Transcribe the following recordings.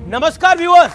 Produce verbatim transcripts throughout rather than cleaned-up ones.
नमस्कार व्यूअर्स,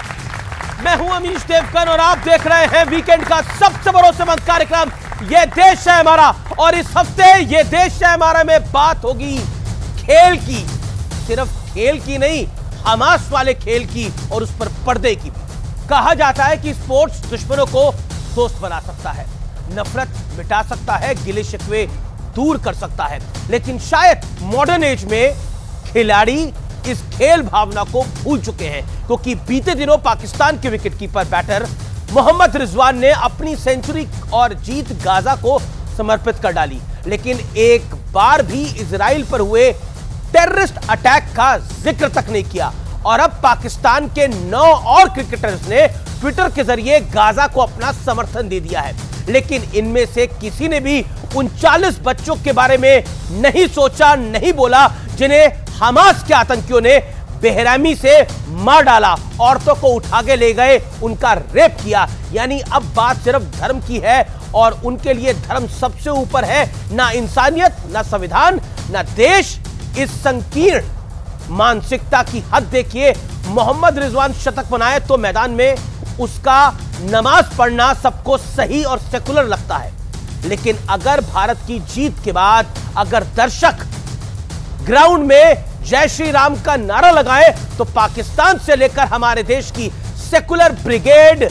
मैं हूं अमीश देवगन और आप देख रहे हैं वीकेंड का सबसे भरोसेमंद कार्यक्रम ये देश है हमारा। और इस हफ्ते ये देश है हमारा में बात होगी खेल की, सिर्फ खेल की नहीं, हमास वाले खेल की और उस पर पर्दे की भी। कहा जाता है कि स्पोर्ट्स दुश्मनों को दोस्त बना सकता है, नफरत मिटा सकता है, गिले शिकवे दूर कर सकता है, लेकिन शायद मॉडर्न एज में खिलाड़ी इस खेल भावना को भूल चुके हैं, क्योंकि बीते दिनों पाकिस्तान के विकेटकीपर बैटर मोहम्मद रिजवान ने अपनी सेंचुरी और जीत गाजा को समर्पित कर डाली, लेकिन एक बार भी इजराइल पर हुए टेररिस्ट अटैक का जिक्र तक नहीं किया। और अब पाकिस्तान के नौ और क्रिकेटर्स ने ट्विटर के जरिए गाजा को अपना समर्थन दे दिया है, लेकिन इनमें से किसी ने भी उनचालीस बच्चों के बारे में नहीं सोचा, नहीं बोला, जिन्हें हमास के आतंकियों ने बेरहमी से मार डाला, औरतों को उठा के ले गए, उनका रेप किया। यानी अब बात सिर्फ धर्म की है और उनके लिए धर्म सबसे ऊपर है, ना इंसानियत, ना संविधान, ना देश। इस संकीर्ण मानसिकता की हद देखिए। मोहम्मद रिजवान शतक बनाए तो मैदान में उसका नमाज पढ़ना सबको सही और सेकुलर लगता है, लेकिन अगर भारत की जीत के बाद अगर दर्शक ग्राउंड में जय श्री राम का नारा लगाए तो पाकिस्तान से लेकर हमारे देश की सेकुलर ब्रिगेड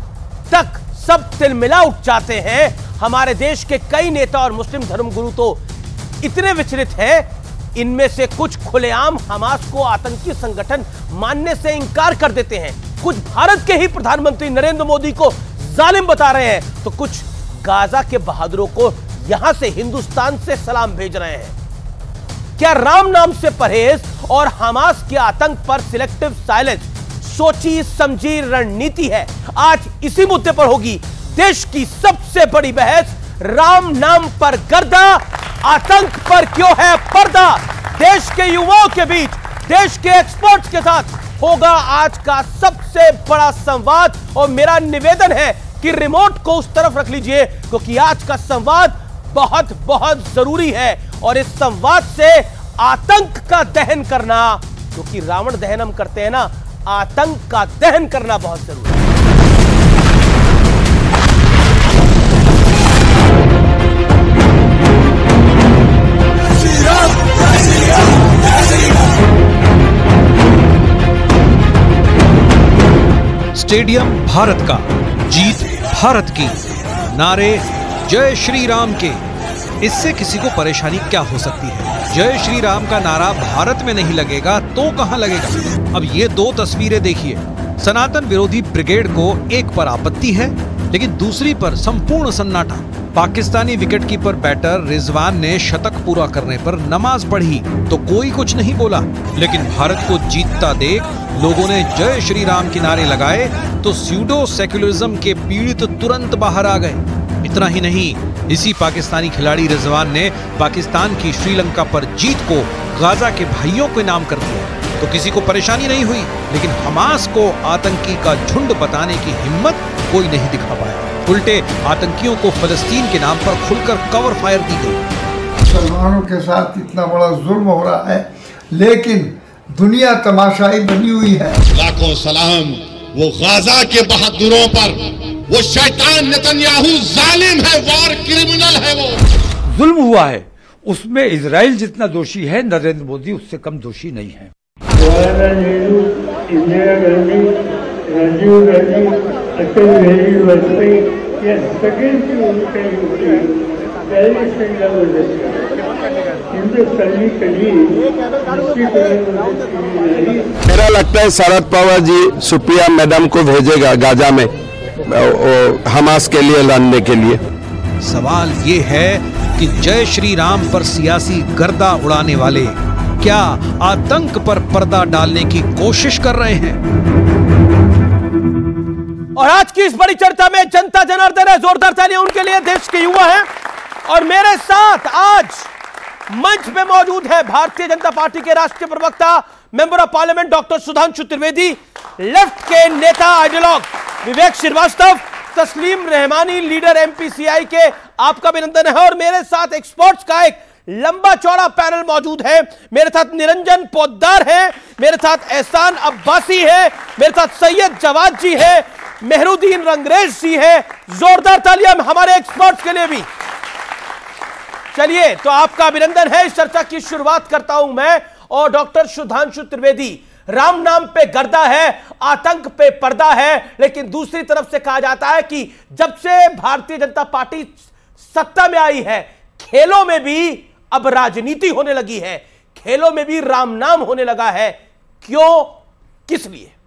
तक सब तिलमिला उठ जाते हैं। हमारे देश के कई नेता और मुस्लिम धर्मगुरु तो इतने विचलित हैं, इनमें से कुछ खुलेआम हमास को आतंकी संगठन मानने से इंकार कर देते हैं, कुछ भारत के ही प्रधानमंत्री नरेंद्र मोदी को जालिम बता रहे हैं, तो कुछ गाजा के बहादुरों को यहां से हिंदुस्तान से सलाम भेज रहे हैं। क्या राम नाम से परहेज और हमास के आतंक पर सिलेक्टिव साइलेंस सोची समझी रणनीति है? आज इसी मुद्दे पर होगी देश की सबसे बड़ी बहस। राम नाम पर गर्दा, आतंक पर क्यों है पर्दा? देश के युवाओं के बीच, देश के एक्सपर्ट्स के साथ होगा आज का सबसे बड़ा संवाद। और मेरा निवेदन है कि रिमोट को उस तरफ रख लीजिए, क्योंकि आज का संवाद बहुत बहुत जरूरी है। और इस संवाद से आतंक का दहन करना, क्योंकि रावण दहन हम करते हैं ना, आतंक का दहन करना बहुत जरूरी है। स्टेडियम भारत का, जीत भारत की, नारे जय श्री राम के, इससे किसी को परेशानी क्या हो सकती है? जय श्री राम का नारा भारत में नहीं लगेगा तो कहां लगेगा? अब ये दो तस्वीरें देखिए। सनातन विरोधी ब्रिगेड को एक पर आपत्ति है, लेकिन दूसरी पर संपूर्ण सन्नाटा। पाकिस्तानी विकेटकीपर बैटर रिजवान ने शतक पूरा करने पर नमाज पढ़ी तो कोई कुछ नहीं बोला, लेकिन भारत को जीतता देख लोगों ने जय श्री राम के नारे लगाए तो स्यूडो सेक्युलरिज्म के पीड़ित तुरंत बाहर आ गए। इतना ही नहीं, इसी पाकिस्तानी खिलाड़ी रिजवान ने पाकिस्तान की श्रीलंका पर जीत को गाजा के भाइयों के नाम कर दिया तो किसी को परेशानी नहीं हुई, लेकिन हमास को आतंकी का झुंड बताने की हिम्मत कोई नहीं दिखा पाया। उल्टे आतंकियों को फलस्तीन के नाम पर खुलकर कवर फायर दी गई। मुसलमानों के साथ इतना बड़ा जुल्म हो रहा है, लेकिन दुनिया तमाशाई बनी हुई है। लाखों सलाम वो गाजा के बहादुरों पर, वो शैतान नेतन्याहू जालिम है, वार क्रिमिनल है। वो जुल्म हुआ है, उसमें इजराइल जितना दोषी है, नरेंद्र मोदी उससे कम दोषी नहीं है। जवाहरलाल नेहरू, इंदिरा गांधी, राजीव गांधी, अटल बिहारी वाजपेयी, या सगळ्यांची भूमिका होती त्यावेळी हिंदुस्तानी कधी मेरा लगता है शरद पवार जी सुप्रिया मैडम को भेजेगा गाजा में हमास के लिए लड़ने के लिए। सवाल ये है कि जय श्री राम पर सियासी गर्दा उड़ाने वाले क्या आतंक पर पर्दा डालने की कोशिश कर रहे हैं? और आज की इस बड़ी चर्चा में जनता जनार्दन है, जोरदार तालियां उनके लिए, देश के युवा हैं। और मेरे साथ आज मंच पे मौजूद है भारतीय जनता पार्टी के राष्ट्रीय प्रवक्ता, member of parliament doctor Sudhanshu Trivedi, left के नेता आइडियोलॉग विवेक श्रीवास्तव, तस्लीम रहमानी लीडर एमपीसीआई के, आपका अभिनंदन है। और मेरे साथ एक्सपर्ट्स का एक लंबा चौड़ा पैनल मौजूद है। मेरे साथ निरंजन पोद्दार है, मेरे साथ एहसान अब्बासी है, मेरे साथ सैयद जवाद जी है, मेहरुद्दीन रंगरेज जी है। जोरदार तालियां हमारे एक्सपर्ट्स के लिए भी। चलिए, तो आपका अभिनंदन है। इस चर्चा की शुरुआत करता हूं मैं और डॉक्टर सुधांशु त्रिवेदी। राम नाम पे गर्दा है, आतंक पे पर्दा है, लेकिन दूसरी तरफ से कहा जाता है कि जब से भारतीय जनता पार्टी सत्ता में आई है, खेलों में भी अब राजनीति होने लगी है, खेलों में भी राम नाम होने लगा है। क्यों, किस लिए?